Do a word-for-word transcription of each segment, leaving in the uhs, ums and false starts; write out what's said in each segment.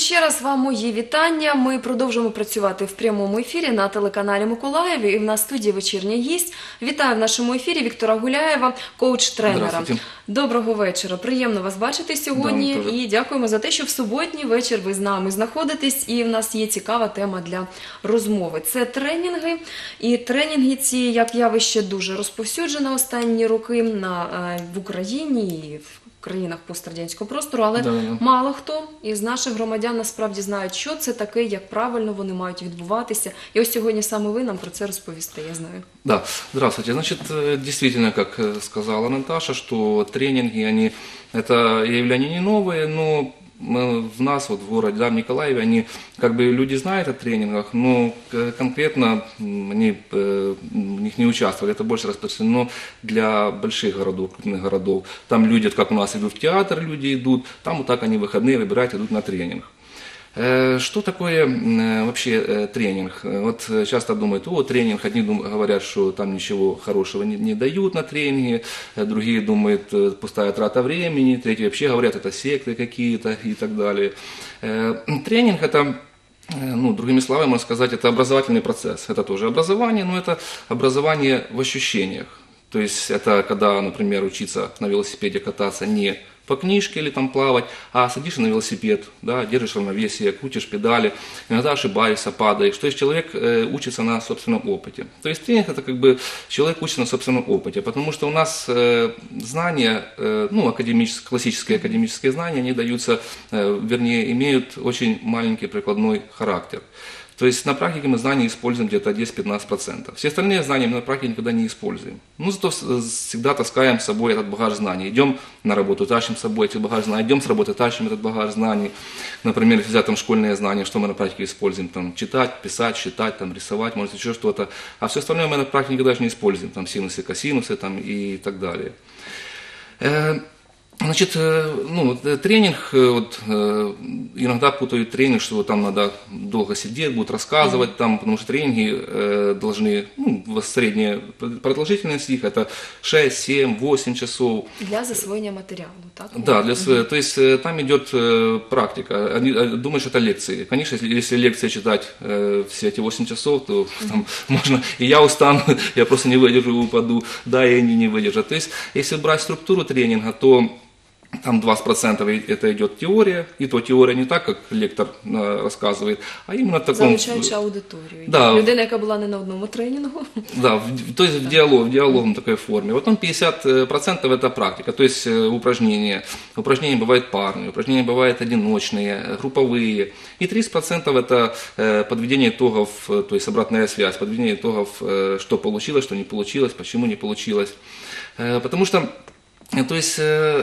ще раз вам мої вітання. Ми продовжуємо працювати в прямому ефірі на телеканалі Миколаїв. І в нас в студії вечірній гість. Вітаю в нашому ефірі Віктора Гуляєва, коуч-тренера. Доброго вечора. Приємно вас бачити сьогодні. Да, і дякуємо за те, що в суботній вечір ви з нами знаходитесь. І в нас є цікава тема для розмови. Це тренінги. І тренінги ці, як явище, дуже розповсюджене останні роки на, в Україні і в країнах пострадянського простору, але да, да. мало хто із наших громадян насправді знають, що це таке, як правильно вони мають відбуватися. І ось сьогодні саме ви нам про це розповісте, я знаю. Да, здравствуйте. Значит, действительно, как сказала Наташа, что тренинги, они, это явления не новые, но в нас, вот в городе, да, в Николаеве, они, как бы, люди знают о тренингах, но конкретно они в них не участвовали, это больше распространено для больших городов, крупных городов. Там люди, как у нас идут в театр, люди идут, там вот так они в выходные выбирают, идут на тренинг. Что такое вообще тренинг? Вот часто думают, о, тренинг, одни говорят, что там ничего хорошего не, не дают на тренинге, другие думают, пустая трата времени, третьи вообще говорят, это секты какие-то и так далее. Тренинг это, ну, другими словами можно сказать, это образовательный процесс. Это тоже образование, но это образование в ощущениях. То есть это когда, например, учиться на велосипеде кататься не по книжке или там плавать, а садишься на велосипед, да, держишь равновесие, крутишь педали, иногда ошибаешься, падаешь. То есть человек э, учится на собственном опыте. То есть тренинг это как бы человек учится на собственном опыте, потому что у нас э, знания, э, ну, академические, классические академические знания, они даются, э, вернее, имеют очень маленький прикладной характер. То есть на практике мы знания используем где-то десять-пятнадцать процентов. Все остальные знания мы на практике никогда не используем. Ну, зато всегда таскаем с собой этот багаж знаний. Идем на работу, тащим с собой эти багаж знаний. Идем с работы, тащим этот багаж знаний. Например, если взять там школьные знания, что мы на практике используем? Там, читать, писать, считать, там, рисовать, может еще что-то. А все остальное мы на практике никогда даже не используем. Там, синусы, косинусы там, и так далее. Значит, ну, тренинг, вот, иногда путают тренинг, что там надо долго сидеть, будут рассказывать, там, потому что тренинги должны, ну, средняя продолжительность их, это шесть, семь, восемь часов. Для засвоения материала, так? Да, для, mm-hmm. то есть там идет практика, они думают, что это лекции. Конечно, если, если лекции читать все эти восемь часов, то mm-hmm. там можно, и я устану, я просто не выдержу, упаду, да, и они не выдержат. То есть, если брать структуру тренинга, то там двадцать процентов это идет теория, и то теория не так, как лектор э, рассказывает, а именно в таком... Залучаючи аудиторію. Да. Людина, яка була не на одному тренінгу. Да, в, то есть в диалог, в диалогом такой форме. Потом пятьдесят процентов это практика, то есть упражнения. Упражнения бывают парные, упражнения бывают одиночные, групповые. И тридцать процентов это э, подведение итогов, то есть обратная связь, подведение итогов, э, что получилось, что не получилось, почему не получилось. Э, потому что То есть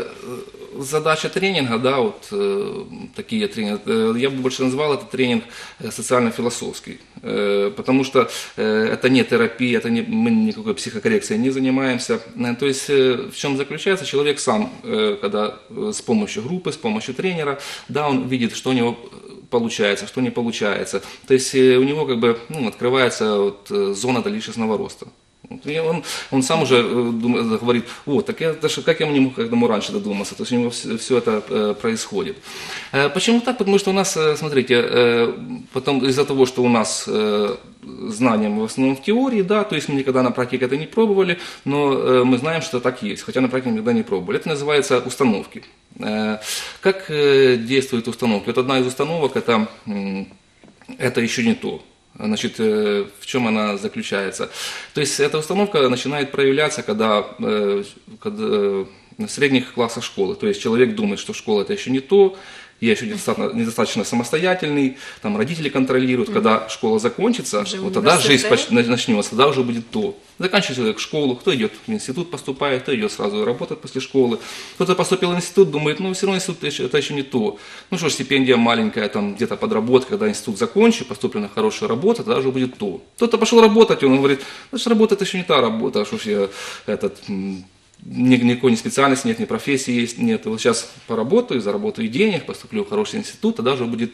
задача тренинга, да, вот такие тренинги, я бы больше назвал это тренинг социально-философский, потому что это не терапия, это не, мы никакой психокоррекцией не занимаемся. То есть в чем заключается, человек сам, когда с помощью группы, с помощью тренера, да, он видит, что у него получается, что не получается. То есть у него как бы, ну, открывается вот зона личностного роста. И он, он сам уже думает, говорит, вот, так я, как я не мог к этому раньше додуматься, то есть у него все, все это э, происходит. Э, почему так? Потому что у нас, э, смотрите, э, потом из-за того, что у нас э, знания в основном в теории, да, то есть мы никогда на практике это не пробовали, но э, мы знаем, что так есть, хотя на практике никогда не пробовали. Это называется установки. Э, как э, действуют установки? Вот одна из установок, это, э, это еще не то. Значит, в чем она заключается? То есть эта установка начинает проявляться, когда, когда в средних классах школы. То есть человек думает, что школа это еще не то, я еще недостаточно, недостаточно самостоятельный, там родители контролируют, mm-hmm. когда школа закончится, уже вот тогда жизнь начнется, тогда уже будет то. Заканчивает человек школу, кто идет в институт поступает, кто идет сразу работать после школы. Кто-то поступил в институт, думает, ну все равно институт это еще не то. Ну что ж, стипендия маленькая, там где-то подработка, когда институт закончит, поступлю на хорошую работу, тогда уже будет то. Кто-то пошел работать, он говорит, значит, работа это еще не та работа, что ж я этот... Никакой ни специальности нет, ни профессии есть, нет. Вот сейчас поработаю, заработаю денег, поступлю в хороший институт, тогда уже будет то.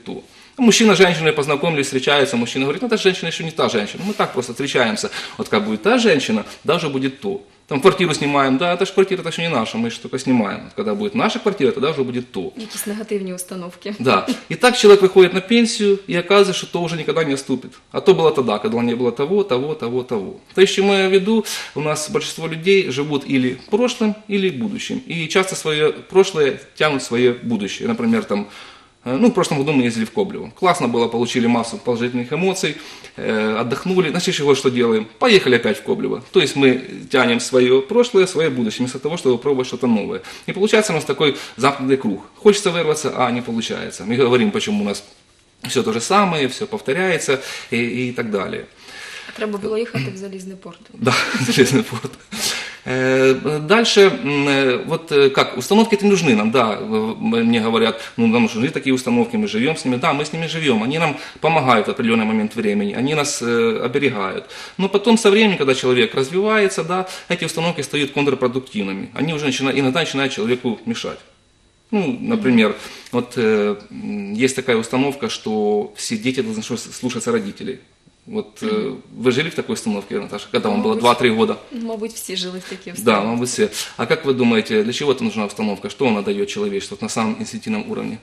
Мужчина с женщиной познакомились, встречаются, мужчина говорит, ну эта женщина еще не та женщина, мы так просто встречаемся. Вот как будет та женщина, даже будет то. Там квартиру снимаем, да, это же квартира, это еще не наша, мы же только снимаем. Вот когда будет наша квартира, тогда уже будет то. Якісь негативні установки. Да. И так человек выходит на пенсию, и оказывается, что то уже никогда не наступит. А то было тогда, когда не было того, того, того, того. То есть, чему я веду, у нас большинство людей живут или прошлым, или будущим. И часто свое прошлое тянут в свое будущее. Например, там, ну, в прошлом году мы ездили в Коблево. Классно было, получили массу положительных эмоций, э, отдохнули. На следующий год что делаем? Поехали опять в Коблево. То есть мы тянем свое прошлое, свое будущее, вместо того, чтобы пробовать что-то новое. И получается у нас такой замкнутый круг. Хочется вырваться, а не получается. Мы говорим, почему у нас все то же самое, все повторяется и, и так далее. Треба було їхати в Залізний порт. Да, Железный порт. Э, Дальше, м, э, вот э, как, установки это нужны нам, да, э, мне говорят, ну нам нужны такие установки, мы живем с ними, да, мы с ними живем, они нам помогают в определенный момент времени, они нас э, оберегают. Но потом со временем, когда человек развивается, да, эти установки стают контрпродуктивными, они уже начинают, иногда начинают человеку мешать. Ну, например, вот э, м, есть такая установка, что все дети должны шу- слушаться родителей. Вот э, вы жили в такой установке, Наташа, когда вам было Мабуть. два-три года? Мабуть, всі жили в такі Да, установки. мабуть, все. А как вы думаете, для чего это нужна установка? Что она дает человечеству вот на самом инстинктивном уровне?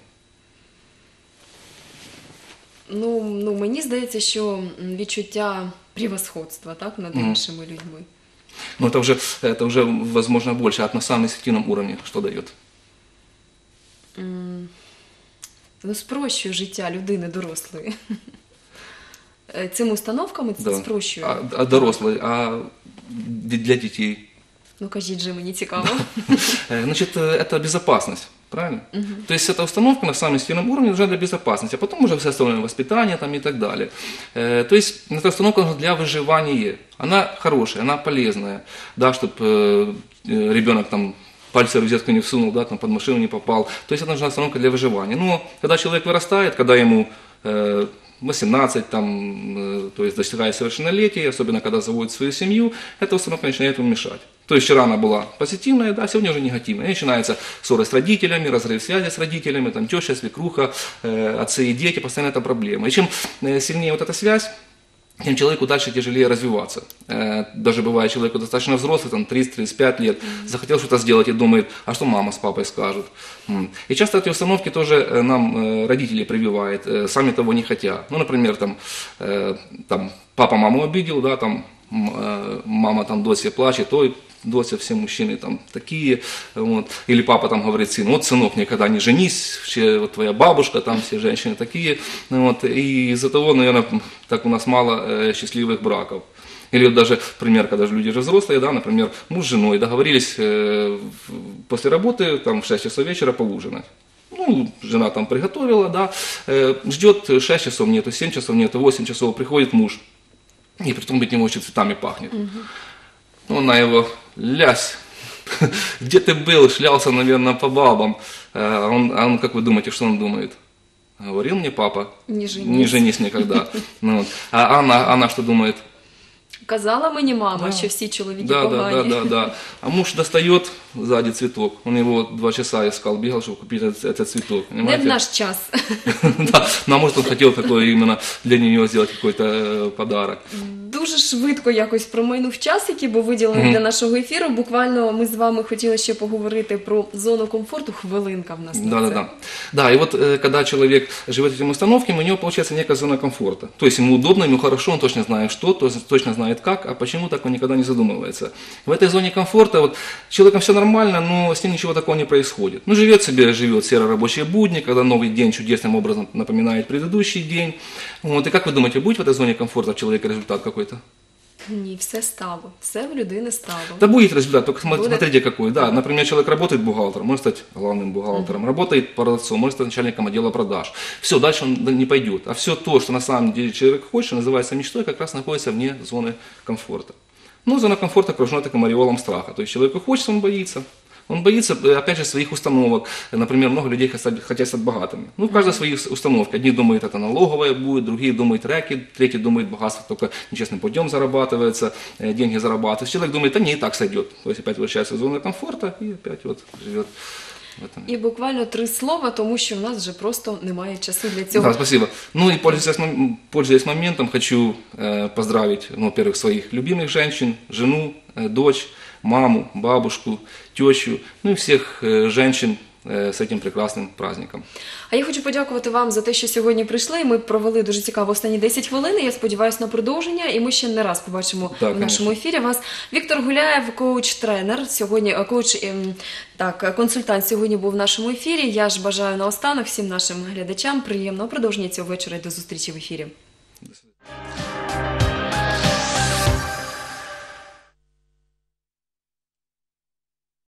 Ну, ну, мені здається, що м, відчуття превосходства, так, над іншими людьми. Ну, это уже, это уже, возможно, больше. А на самом инстинктивном уровне что дает? Ну, спрощує життя людини дорослої. Е, Цими установками це Да. спрощує. А, а дорослые, а д- для детей? Ну, кажіть же, мені цікаво. Э, Значит, э, это безопасность. Правильно? То есть эта установка на самом инстинктивном уровне нужна для безопасности, а потом уже все остальное воспитание там, и так далее. Э, то есть эта установка нужна для выживания. Она хорошая, она полезная, да, чтобы э, ребенок там пальцы в розетку не всунул, да, там под машину не попал. То есть это нужна установка для выживания. Но когда человек вырастает, когда ему э, восемнадцать, там, э, то есть достигает совершеннолетия, особенно когда заводит свою семью, эта установка начинает ему мешать. То есть вчера она была позитивная, да, сегодня уже негативная. И начинаются ссоры с родителями, разрыв связи с родителями, там, теща, свекруха, э, отцы и дети, постоянно это проблема. И чем э, сильнее вот эта связь, тем человеку дальше тяжелее развиваться. Э, Даже бывает человеку достаточно взрослый, там тридцать-тридцать пять лет, захотел что-то сделать и думает, а что мама с папой скажут. М. И часто эти установки тоже э, нам э, родители прививают, э, сами того не хотя. Ну, например, там, э, там папа маму обидел, да, там м, э, мама там Дося плачет, ой, Дося, все мужчины там такие, вот. Или папа там говорит сыну, вот, сынок, никогда не женись, все, вот твоя бабушка, там все женщины такие, вот. И из-за того, наверное, так у нас мало э, счастливых браков. Или вот даже пример, когда же люди же взрослые, да, например, муж с женой договорились э, в- после работы там, в шесть часов вечера поужинать. Ну, жена там приготовила, да, э, ждет шесть часов нету, семь часов нету, восемь часов, приходит муж, и при том, быть не очень цветами пахнет. Ну, она его, лясь, где ты был, шлялся, наверное, по бабам. А он, а он, как вы думаете, что он думает? Говорил мне папа, Не женись. не женись никогда. Ну, вот. А она, она что думает? Казала мені мама, Да. що всі чоловіки Да, да, погані. да, да, да. А муж достает сзади цветок. Он его два часа искал, бегал, чтобы купить этот, этот цветок. Не в Понимаете? наш час. Да, ну, а может он хотел такой именно для нее сделать какой-то э, подарок. Дуже швидко якось промайнув час, який був виділений для нашого ефіру. Буквально ми з вами хотіли ще поговорити про зону комфорту. Хвилинка в нас на Да, да, це. да. Да, и вот э, когда человек живет этими установками, у него получается некая зона комфорта. То есть ему удобно, ему хорошо, он точно знает что, то есть точно знает как, а почему так он никогда не задумывается. В этой зоне комфорта вот человеком все нормально, но с ним ничего такого не происходит. Ну, живет себе, живет серо-рабочие будни, когда новый день чудесным образом напоминает предыдущий день. Вот, и как вы думаете, будет в этой зоне комфорта у человека результат какой-то? Ні, все стало. Все в людини стало. Да будет результат, только смо- Будет. смотрите какой. Да, например, человек работает бухгалтером, может стать главным бухгалтером, работает продавцом, может стать начальником отдела продаж. Все, дальше он не пойдет. А все то, что на самом деле человек хочет, называется мечтой, как раз находится вне зоны комфорта. Ну, зона комфорта окружена таким ореолом страха. То есть человеку хочется, он боится. Он боится, э, опять же, своих установок. Например, много людей хотят хотят стать богатыми. Ну, у каждого свои установки. Одни думают, это налоговая будет, другие думают рэкет, третьи думают, богатство только нечестным путем зарабатывается, э, деньги зарабатываются. Человек думает, да не, и так сойдет. То есть опять возвращается в зону комфорта и опять вот живет в этом. І буквально три слова, тому що в нас вже просто немає часу для цього. Да, спасибо. Ну и пользуясь, мом- пользуясь моментом, хочу э, поздравить, ну, во-первых, своих любимых женщин, жену, э, дочь, маму, бабушку, тещу, ну и всех э, женщин э, с этим прекрасным праздником. А я хочу подякувати вам за те, що сьогодні прийшли. Ми провели дуже цікаво останні десять хвилин. Я сподіваюся на продовження, і ми ще не раз побачимо Так, в нашому ефірі вас. Віктор Гуляєв, коуч-тренер, сьогодні е, коуч, ем, так, консультант сьогодні був в нашому ефірі. Я ж бажаю наостанок всім нашим глядачам приємного продовження цього вечора і до зустрічі в ефірі.